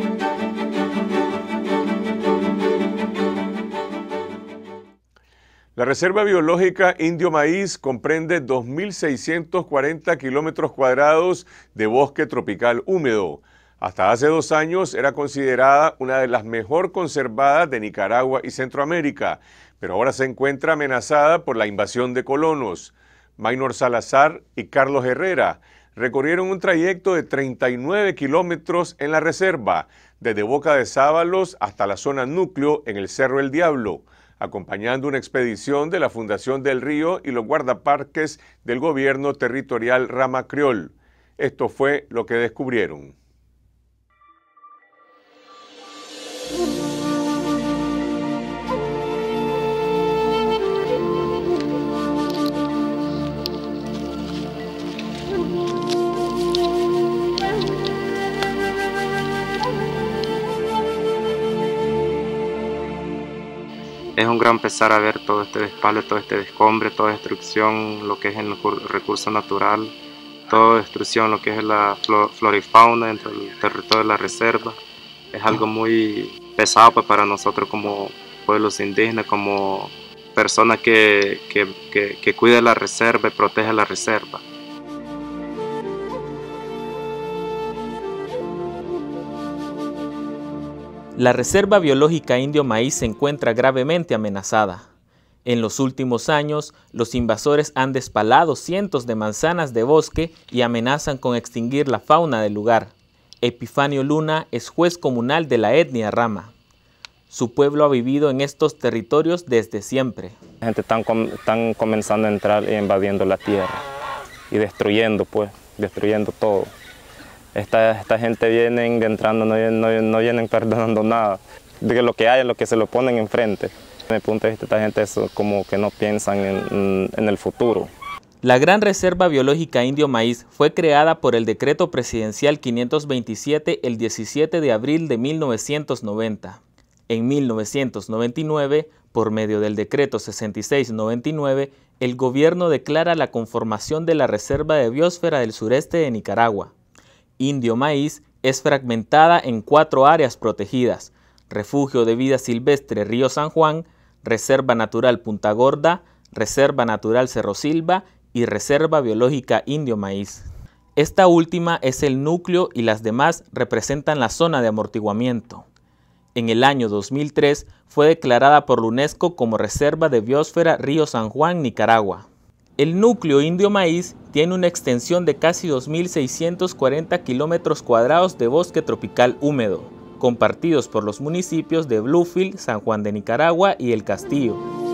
La Reserva Biológica Indio Maíz comprende 2.640 kilómetros cuadrados de bosque tropical húmedo. Hasta hace 2 años era considerada una de las mejor conservadas de Nicaragua y Centroamérica, pero ahora se encuentra amenazada por la invasión de colonos. Maynor Salazar y Carlos Herrera recorrieron un trayecto de 39 kilómetros en la reserva, desde Boca de Sábalos hasta la zona núcleo en el Cerro El Diablo, acompañando una expedición de la Fundación del Río y los guardaparques del gobierno territorial Rama Criol. Esto fue lo que descubrieron. Es un gran pesar a ver todo este despalo, todo este descombre, toda destrucción, lo que es el recurso natural, toda destrucción, lo que es la flora y fauna dentro del territorio de la reserva. Es algo muy pesado pues, para nosotros como pueblos indígenas, como personas que cuidan la reserva y protegen la reserva. La Reserva Biológica Indio Maíz se encuentra gravemente amenazada. En los últimos años, los invasores han despalado cientos de manzanas de bosque y amenazan con extinguir la fauna del lugar. Epifanio Luna es juez comunal de la etnia Rama. Su pueblo ha vivido en estos territorios desde siempre. La gente están comenzando a entrar y invadiendo la tierra y destruyendo todo. Esta gente viene entrando, no vienen perdonando nada. De lo que hay es lo que se lo ponen enfrente. Desde mi punto de vista, esta gente es como que no piensan en el futuro. La Gran Reserva Biológica Indio Maíz fue creada por el Decreto Presidencial 527 el 17 de abril de 1990. En 1999, por medio del Decreto 6699, el gobierno declara la conformación de la Reserva de Biosfera del sureste de Nicaragua. Indio Maíz es fragmentada en 4 áreas protegidas: Refugio de Vida Silvestre Río San Juan, Reserva Natural Punta Gorda, Reserva Natural Cerro Silva y Reserva Biológica Indio Maíz. Esta última es el núcleo y las demás representan la zona de amortiguamiento. En el año 2003 fue declarada por la UNESCO como Reserva de Biosfera Río San Juan, Nicaragua. El núcleo Indio Maíz tiene una extensión de casi 2.640 kilómetros cuadrados de bosque tropical húmedo, compartidos por los municipios de Bluefield, San Juan de Nicaragua y El Castillo.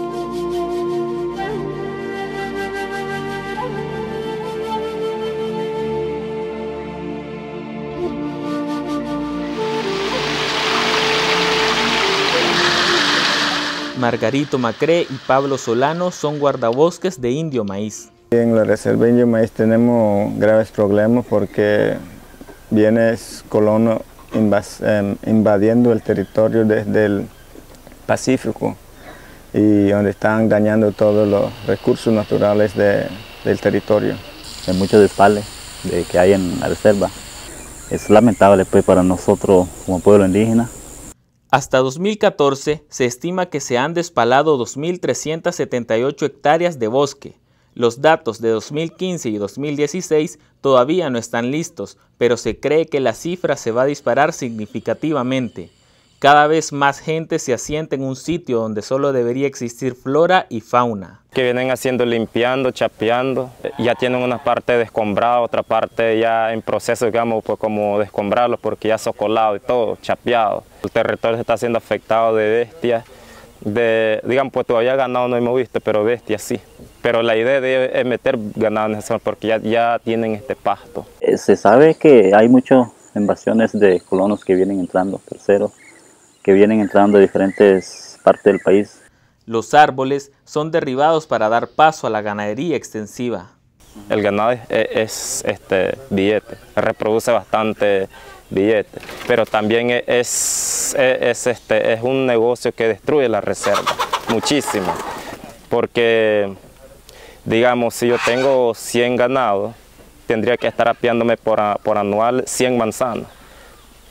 Margarito Macré y Pablo Solano son guardabosques de Indio Maíz. En la Reserva Indio Maíz tenemos graves problemas porque vienen colonos invadiendo el territorio desde el Pacífico y donde están dañando todos los recursos naturales del territorio. Hay mucho despale que hay en la reserva. Es lamentable pues, para nosotros como pueblo indígena. Hasta 2014 se estima que se han despalado 2.378 hectáreas de bosque. Los datos de 2015 y 2016 todavía no están listos, pero se cree que la cifra se va a disparar significativamente. Cada vez más gente se asienta en un sitio donde solo debería existir flora y fauna. Que vienen haciendo limpiando, chapeando, ya tienen una parte descombrada, otra parte ya en proceso, digamos, pues como descombrarlos porque ya socolado y todo, chapeado. El territorio se está siendo afectado de bestias, digamos, pues todavía ganado no hemos visto, pero bestias sí. Pero la idea es meter ganado en esa zona porque ya tienen este pasto. Se sabe que hay muchas invasiones de colonos que vienen entrando, terceros, que vienen entrando de diferentes partes del país. Los árboles son derribados para dar paso a la ganadería extensiva. El ganado es billete, reproduce bastante billete, pero también es un negocio que destruye la reserva muchísimo, porque digamos si yo tengo 100 ganados, tendría que estar apiándome por anual 100 manzanas.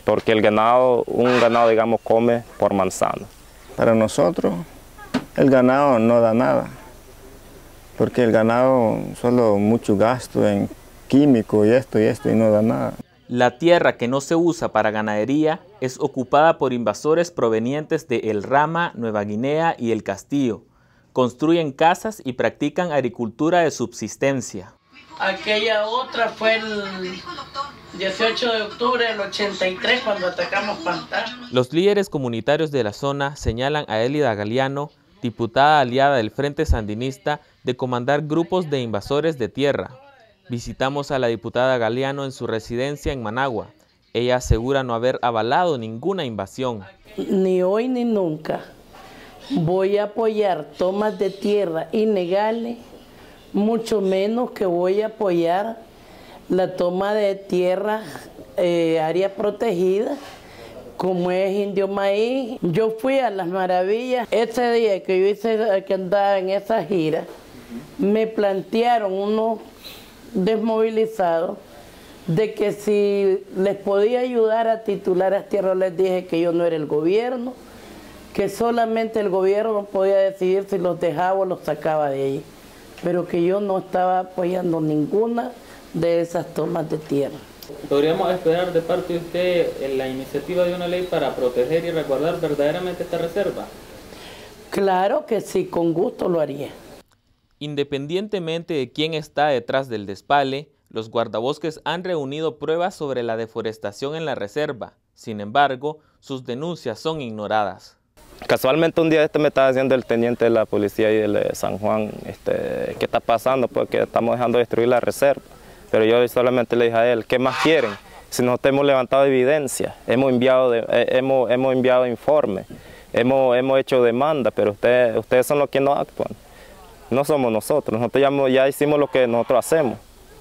porque un ganado, digamos, come por manzana. Para nosotros, el ganado no da nada, porque el ganado solo mucho gasto en químico y esto, y no da nada. La tierra que no se usa para ganadería es ocupada por invasores provenientes de El Rama, Nueva Guinea y El Castillo. Construyen casas y practican agricultura de subsistencia. Aquella otra fue el 18 de octubre del 83 cuando atacamos Pantano. Los líderes comunitarios de la zona señalan a Elida Galeano, diputada aliada del Frente Sandinista, de comandar grupos de invasores de tierra. Visitamos a la diputada Galeano en su residencia en Managua. Ella asegura no haber avalado ninguna invasión. Ni hoy ni nunca voy a apoyar tomas de tierra ilegales, mucho menos que voy a apoyar la toma de tierra área protegida, como es Indio Maíz. Yo fui a Las Maravillas, ese día que yo hice que andaba en esa gira, me plantearon unos desmovilizados de que si les podía ayudar a titular a tierra, les dije que yo no era el gobierno, que solamente el gobierno podía decidir si los dejaba o los sacaba de ahí, pero que yo no estaba apoyando ninguna de esas tomas de tierra. ¿Podríamos esperar de parte de usted la iniciativa de una ley para proteger y resguardar verdaderamente esta reserva? Claro que sí, con gusto lo haría. Independientemente de quién está detrás del despale, los guardabosques han reunido pruebas sobre la deforestación en la reserva. Sin embargo, sus denuncias son ignoradas. Casualmente un día me estaba diciendo el teniente de la policía ahí de San Juan, ¿qué está pasando? Porque estamos dejando de destruir la reserva. Pero yo solamente le dije a él, ¿qué más quieren? Si nosotros hemos levantado evidencia, hemos enviado informes, hemos hecho demanda, pero ustedes son los que no actúan. No somos nosotros ya hicimos lo que nosotros hacemos.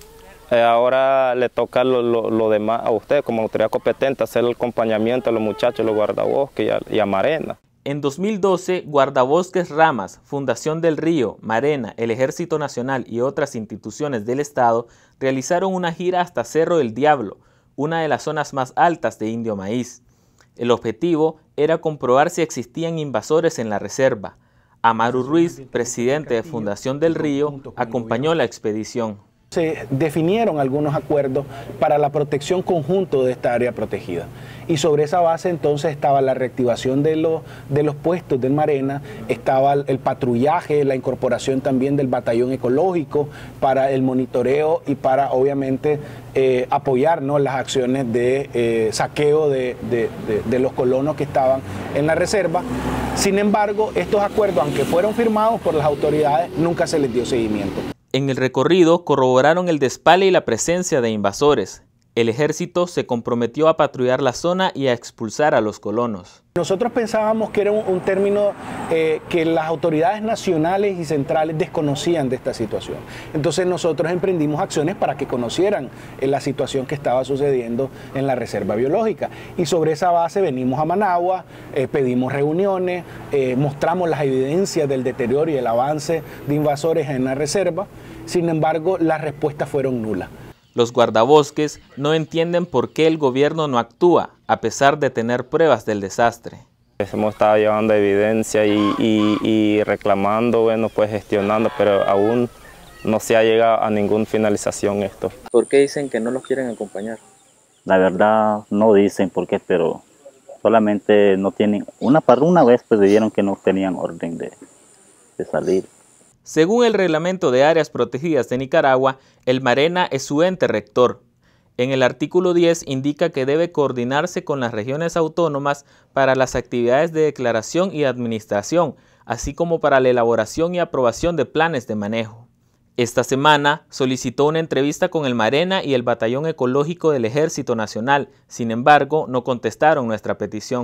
Ahora le toca lo demás a usted como autoridad competente, hacer el acompañamiento a los muchachos, los guardabosques y a Marena. En 2012, Guardabosques Ramas, Fundación del Río, Marena, el Ejército Nacional y otras instituciones del Estado realizaron una gira hasta Cerro del Diablo, una de las zonas más altas de Indio Maíz. El objetivo era comprobar si existían invasores en la reserva. Amaru Ruiz, presidente de Fundación del Río, acompañó la expedición. Se definieron algunos acuerdos para la protección conjunta de esta área protegida. Y sobre esa base entonces estaba la reactivación de los puestos del Marena, estaba el patrullaje, la incorporación también del batallón ecológico para el monitoreo y para obviamente apoyar, ¿no?, las acciones de saqueo de los colonos que estaban en la reserva. Sin embargo, estos acuerdos, aunque fueron firmados por las autoridades, nunca se les dio seguimiento. En el recorrido corroboraron el despale y la presencia de invasores. El ejército se comprometió a patrullar la zona y a expulsar a los colonos. Nosotros pensábamos que era un término que las autoridades nacionales y centrales desconocían de esta situación. Entonces nosotros emprendimos acciones para que conocieran la situación que estaba sucediendo en la reserva biológica. Y sobre esa base venimos a Managua, pedimos reuniones, mostramos las evidencias del deterioro y el avance de invasores en la reserva. Sin embargo, las respuestas fueron nulas. Los guardabosques no entienden por qué el gobierno no actúa, a pesar de tener pruebas del desastre. Hemos estado llevando evidencia y reclamando, bueno, pues gestionando, pero aún no se ha llegado a ninguna finalización esto. ¿Por qué dicen que no los quieren acompañar? La verdad no dicen por qué, pero solamente no tienen, una vez pues dijeron que no tenían orden de salir. Según el Reglamento de Áreas Protegidas de Nicaragua, el Marena es su ente rector. En el artículo 10 indica que debe coordinarse con las regiones autónomas para las actividades de declaración y administración, así como para la elaboración y aprobación de planes de manejo. Esta semana solicitó una entrevista con el Marena y el Batallón Ecológico del Ejército Nacional. Sin embargo, no contestaron nuestra petición.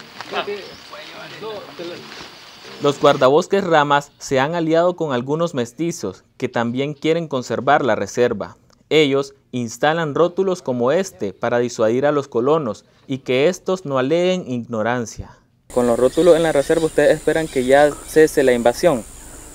Los guardabosques Ramas se han aliado con algunos mestizos que también quieren conservar la reserva. Ellos instalan rótulos como este para disuadir a los colonos y que estos no aleguen ignorancia. Con los rótulos en la reserva, ¿ustedes esperan que ya cese la invasión?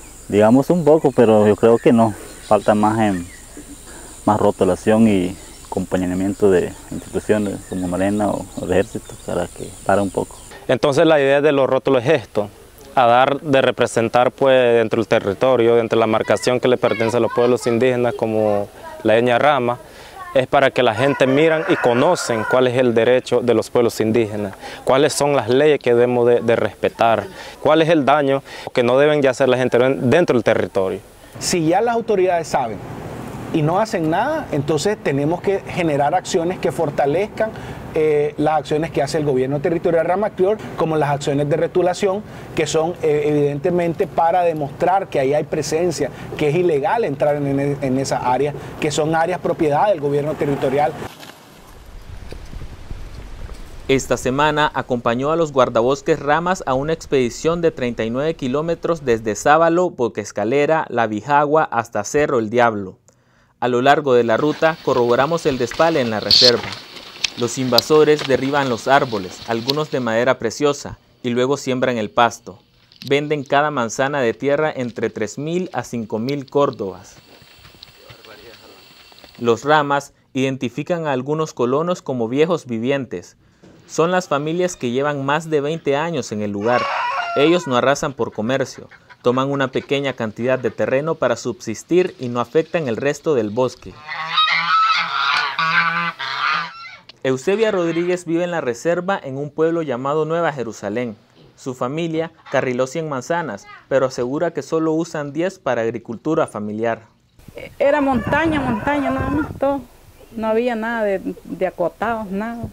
Digamos un poco, pero yo creo que no. Falta más rotulación y acompañamiento de instituciones como Marena o el Ejército para que pare un poco. Entonces la idea de los rótulos es esto, a dar de representar pues dentro del territorio, dentro de la marcación que le pertenece a los pueblos indígenas como la etnia Rama, es para que la gente miran y conocen cuál es el derecho de los pueblos indígenas, cuáles son las leyes que debemos de respetar, cuál es el daño que no deben de hacer la gente dentro del territorio. Si ya las autoridades saben y no hacen nada, entonces tenemos que generar acciones que fortalezcan las acciones que hace el gobierno territorial Rama Criol, como las acciones de retulación, que son evidentemente para demostrar que ahí hay presencia, que es ilegal entrar en esas áreas, que son áreas propiedad del gobierno territorial. Esta semana acompañó a los guardabosques Ramas a una expedición de 39 kilómetros desde Sábalo, Boquescalera, La Bijagua hasta Cerro El Diablo. A lo largo de la ruta corroboramos el despale en la reserva. Los invasores derriban los árboles, algunos de madera preciosa, y luego siembran el pasto. Venden cada manzana de tierra entre 3.000 a 5.000 córdobas. Los Ramas identifican a algunos colonos como viejos vivientes. Son las familias que llevan más de 20 años en el lugar. Ellos no arrasan por comercio. Toman una pequeña cantidad de terreno para subsistir y no afectan el resto del bosque. Eusebia Rodríguez vive en la reserva en un pueblo llamado Nueva Jerusalén. Su familia carriló 100 manzanas, pero asegura que solo usan 10 para agricultura familiar. Era montaña nada más, todo. No había nada de acotados, nada.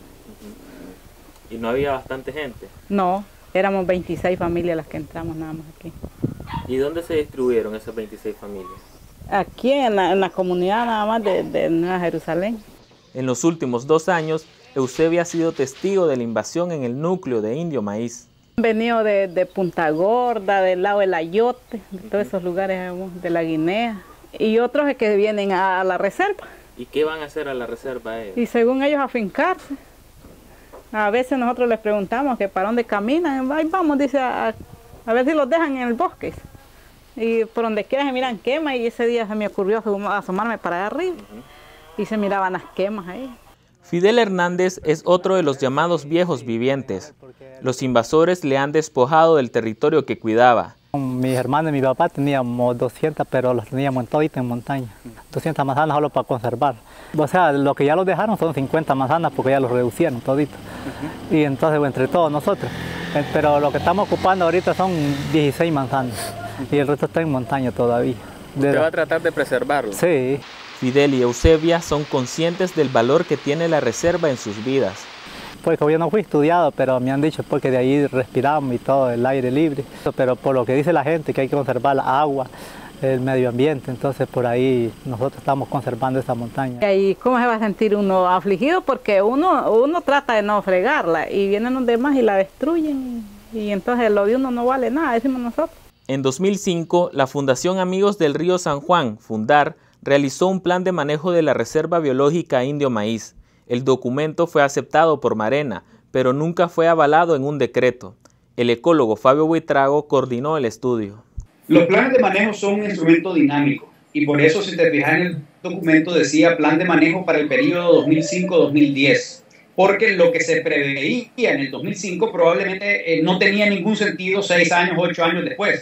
¿Y no había bastante gente? No, éramos 26 familias las que entramos nada más aquí. ¿Y dónde se distribuyeron esas 26 familias? Aquí en la comunidad nada más de Nueva Jerusalén. En los últimos 2 años, Eusebia ha sido testigo de la invasión en el núcleo de Indio Maíz. Han venido de Punta Gorda, del lado del Ayote, de todos esos lugares de la Guinea. Y otros que vienen a la reserva. ¿Y qué van a hacer a la reserva ellos? Y según ellos afincarse. A veces nosotros les preguntamos que para dónde caminan. Ahí vamos, dice, a ver si los dejan en el bosque. Y por donde quiera se miran quemas y ese día se me ocurrió asomarme para allá arriba. Y se miraban las quemas ahí. Fidel Hernández es otro de los llamados viejos vivientes. Los invasores le han despojado del territorio que cuidaba. Mis hermanos y mi papá teníamos 200, pero los teníamos toditos en montaña. 200 manzanas solo para conservar. O sea, lo que ya los dejaron son 50 manzanas porque ya los reducieron toditos. Y entonces entre todos nosotros. Pero lo que estamos ocupando ahorita son 16 manzanas. Y el resto está en montaña todavía. ¿Usted va a tratar de preservarlo? Sí. Fidel y Eusebia son conscientes del valor que tiene la reserva en sus vidas. Pues como yo no fui estudiado, pero me han dicho porque de ahí respiramos y todo, el aire libre. Pero por lo que dice la gente, que hay que conservar la agua, el medio ambiente, entonces por ahí nosotros estamos conservando esta montaña. ¿Y cómo se va a sentir uno afligido? Porque uno trata de no fregarla y vienen los demás y la destruyen y entonces lo de uno no vale nada, decimos nosotros. En 2005, la Fundación Amigos del Río San Juan, Fundar, realizó un plan de manejo de la Reserva Biológica Indio Maíz. El documento fue aceptado por Marena, pero nunca fue avalado en un decreto. El ecólogo Fabio Buitrago coordinó el estudio. Los planes de manejo son un instrumento dinámico y por eso, si te fijas en el documento, decía plan de manejo para el periodo 2005-2010, porque lo que se preveía en el 2005 probablemente no tenía ningún sentido 6 años, 8 años después.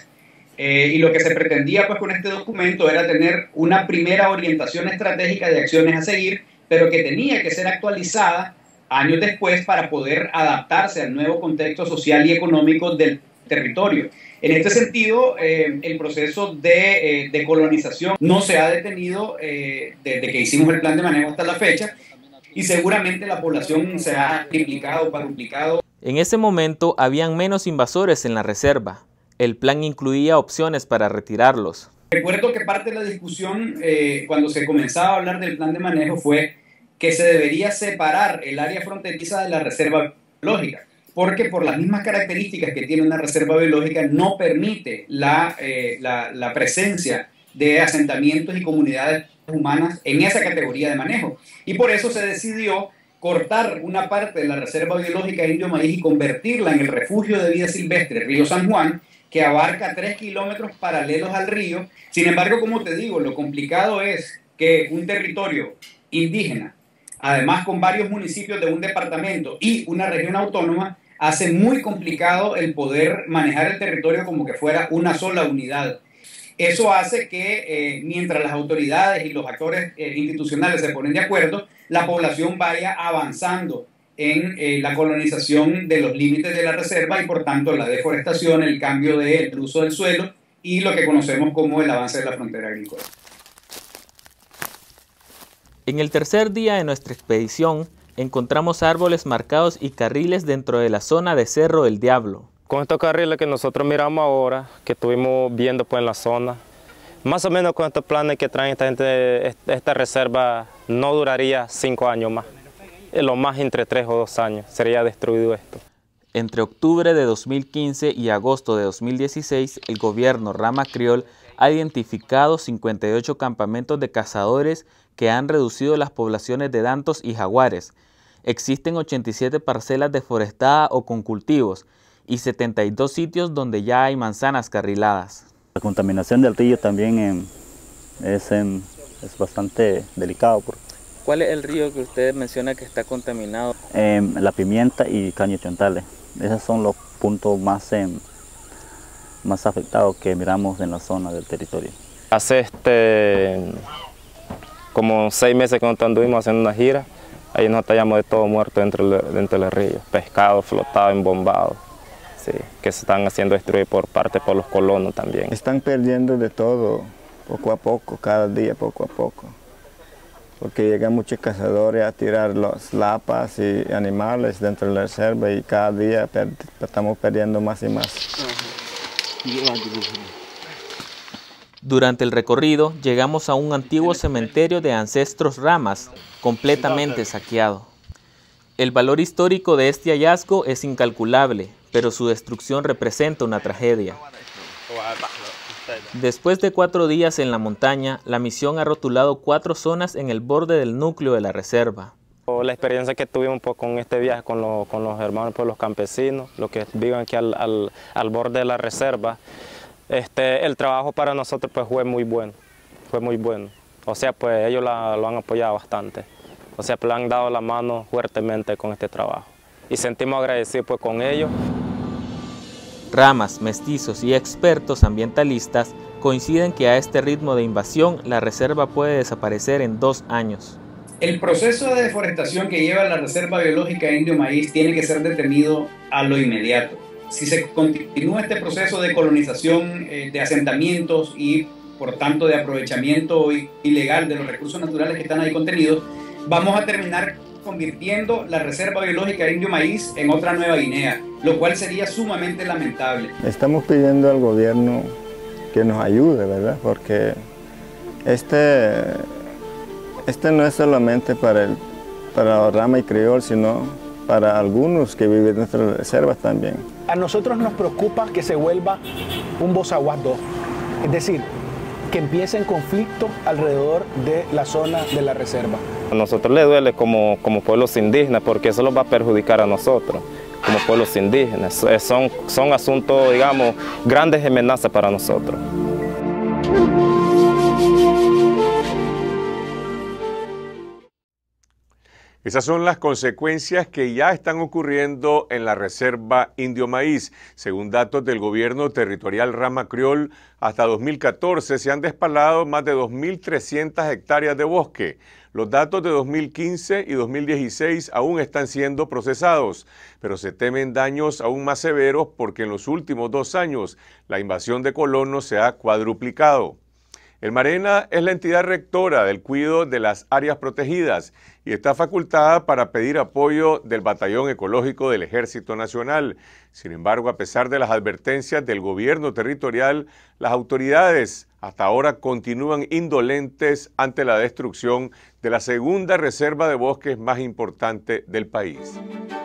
Y lo que se pretendía pues con este documento era tener una primera orientación estratégica de acciones a seguir, pero que tenía que ser actualizada años después para poder adaptarse al nuevo contexto social y económico del territorio. En este sentido, el proceso de colonización no se ha detenido desde que hicimos el plan de manejo hasta la fecha y seguramente la población se ha triplicado, cuadruplicado. En ese momento habían menos invasores en la reserva. El plan incluía opciones para retirarlos. Recuerdo que parte de la discusión cuando se comenzaba a hablar del plan de manejo fue que se debería separar el área fronteriza de la reserva biológica, porque por las mismas características que tiene una reserva biológica no permite la presencia de asentamientos y comunidades humanas en esa categoría de manejo. Y por eso se decidió cortar una parte de la reserva biológica Indio Maíz y convertirla en el refugio de vida silvestre Río San Juan, que abarca 3 kilómetros paralelos al río. Sin embargo, como te digo, lo complicado es que un territorio indígena además con varios municipios de un departamento y una región autónoma, hace muy complicado el poder manejar el territorio como que fuera una sola unidad. Eso hace que mientras las autoridades y los actores institucionales se ponen de acuerdo, la población vaya avanzando en la colonización de los límites de la reserva y por tanto la deforestación, el cambio del uso del suelo y lo que conocemos como el avance de la frontera agrícola. En el tercer día de nuestra expedición, encontramos árboles marcados y carriles dentro de la zona de Cerro del Diablo. Con estos carriles que nosotros miramos ahora, que estuvimos viendo pues en la zona, más o menos con estos planes que traen esta gente, esta reserva no duraría 5 años más. Lo más entre 3 o 2 años sería destruido esto. Entre octubre de 2015 y agosto de 2016, el gobierno Rama Criol ha identificado 58 campamentos de cazadores que han reducido las poblaciones de dantos y jaguares. Existen 87 parcelas deforestadas o con cultivos y 72 sitios donde ya hay manzanas carriladas. La contaminación del río también es bastante delicado. ¿Cuál es el río que usted menciona que está contaminado? La Pimienta y Caño Chontales. Esos son los puntos más afectados que miramos en la zona del territorio. Hace como 6 meses que nosotros anduvimos haciendo una gira, ahí nos hallamos de todo muerto dentro del río, pescado flotado, embombado, sí, que se están haciendo destruir por los colonos también. Están perdiendo de todo, poco a poco, cada día poco a poco, porque llegan muchos cazadores a tirar las lapas y animales dentro de la reserva y cada día estamos perdiendo más y más. Durante el recorrido llegamos a un antiguo cementerio de ancestros ramas, completamente saqueado. El valor histórico de este hallazgo es incalculable, pero su destrucción representa una tragedia. Después de 4 días en la montaña, la misión ha rotulado 4 zonas en el borde del núcleo de la reserva. La experiencia que tuvimos pues, con este viaje con los hermanos pues, los campesinos, los que viven aquí al borde de la reserva, el trabajo para nosotros pues, fue muy bueno. O sea, pues ellos lo han apoyado bastante. O sea, pues, le han dado la mano fuertemente con este trabajo. Y sentimos agradecidos pues, con ellos. Ramas, mestizos y expertos ambientalistas coinciden que a este ritmo de invasión la reserva puede desaparecer en 2 años. El proceso de deforestación que lleva la Reserva Biológica Indio Maíz tiene que ser detenido a lo inmediato. Si se continúa este proceso de colonización de asentamientos y por tanto de aprovechamiento ilegal de los recursos naturales que están ahí contenidos, vamos a terminar convirtiendo la Reserva Biológica Indio Maíz en otra Nueva Guinea, lo cual sería sumamente lamentable. Estamos pidiendo al gobierno que nos ayude, ¿verdad? Porque este no es solamente para Rama y Criol, sino para algunos que viven dentro de las reservas también. A nosotros nos preocupa que se vuelva un Bozaguas 2, es decir, que empiece en conflicto alrededor de la zona de la reserva. A nosotros le duele como pueblos indígenas porque eso los va a perjudicar a nosotros, como pueblos indígenas. Son asuntos, digamos, grandes amenazas para nosotros. Esas son las consecuencias que ya están ocurriendo en la Reserva Indio Maíz. Según datos del gobierno territorial Rama Criol, hasta 2014 se han despalado más de 2.300 hectáreas de bosque. Los datos de 2015 y 2016 aún están siendo procesados, pero se temen daños aún más severos porque en los últimos 2 años la invasión de colonos se ha cuadruplicado. El Marena es la entidad rectora del cuidado de las áreas protegidas y está facultada para pedir apoyo del Batallón Ecológico del Ejército Nacional. Sin embargo, a pesar de las advertencias del gobierno territorial, las autoridades hasta ahora continúan indolentes ante la destrucción de la segunda reserva de bosques más importante del país.